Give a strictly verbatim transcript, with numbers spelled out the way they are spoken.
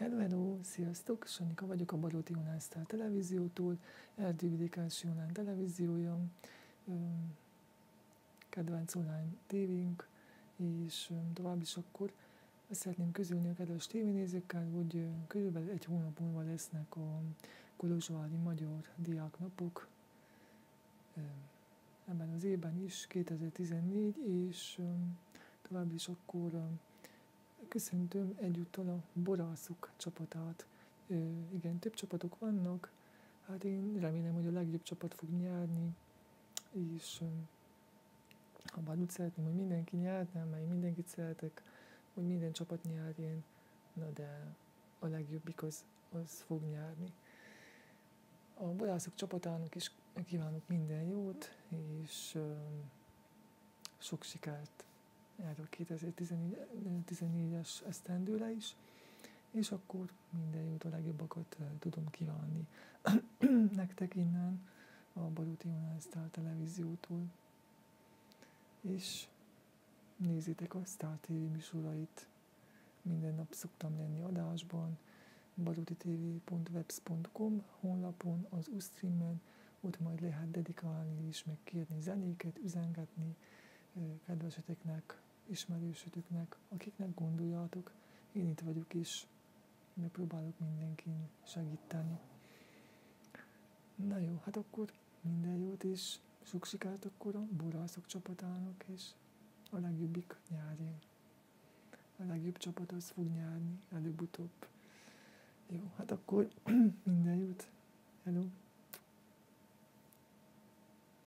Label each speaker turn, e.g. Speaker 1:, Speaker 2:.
Speaker 1: Hello, hello, sziasztok! Sanyika vagyok a Baróti Unánsztár televíziótól, Erdővidékási Unán televíziója, kedvenc online tévénk, és tovább is akkor azt szeretném közölni a kedves tévénézőkkel, hogy körülbelül egy hónap múlva lesznek a kolozsvári magyar diáknapok, ebben az évben is, kétezer-tizennégy, és tovább is akkor köszöntöm egyúttal a borászok csapatát. Igen, több csapatok vannak, hát én remélem, hogy a legjobb csapat fog nyerni, és ha bár úgy szeretném, hogy mindenki nyerne, mert én mindenkit szeretek, hogy minden csapat nyerjen, na de a legjobbik az, az fog nyerni. A borászok csapatának is kívánok minden jót, és sok sikert erre a kétezer-tizennégyes esztendőre is, és akkor minden jót, a legjobbakat tudom kívánni nektek innen a Baróti Unánsztár televíziótól. És nézzétek a Sztár té vé műsorait, minden nap szoktam lenni adásban, barotitv pont webs pont com honlapon, az Ustreamen, ott majd lehet dedikálni és megkérni zenéket, üzengetni kedveseteknek, ismerősötöknek, akiknek gondoljátok. Én itt vagyok, és megpróbálok mindenkin segíteni. Na jó, hát akkor minden jót, és sok sikert akkor a borászok csapatának, és a legjobbik nyerjen. A legjobb csapat az fog nyerni, előbb-utóbb. Jó, hát akkor minden jót. Hello.